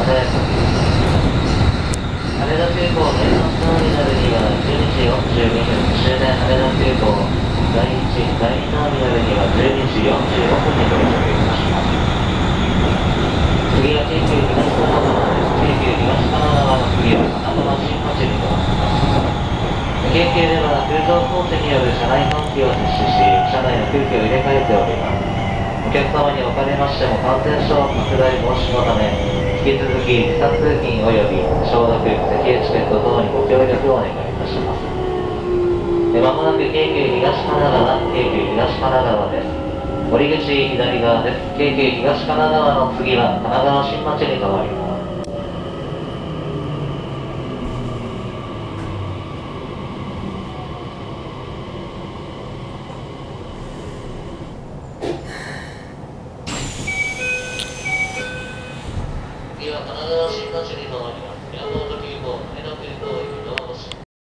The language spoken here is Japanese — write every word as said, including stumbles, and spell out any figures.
羽田空港年末ターミナルにはじゅうにじよんじゅうにふん、終電羽田空港第一、第二ターミナルにはじゅうにじよんじゅうごふんに到着いたします。次は京急東神奈川です。京急東神奈川の次は神奈川新町に停まります。京急では空調装置による車内換気を実施し、車内の空気を入れ替えております。お客様におかれましても感染症拡大防止のため、引き続き時差通勤及び消毒、咳エチケット等にご協力をお願いいたします。まもなく京急東神奈川、京急東神奈川です。降り口左側です。京急東神奈川の次は神奈川新町に停まります。次は神奈川新町に停まります。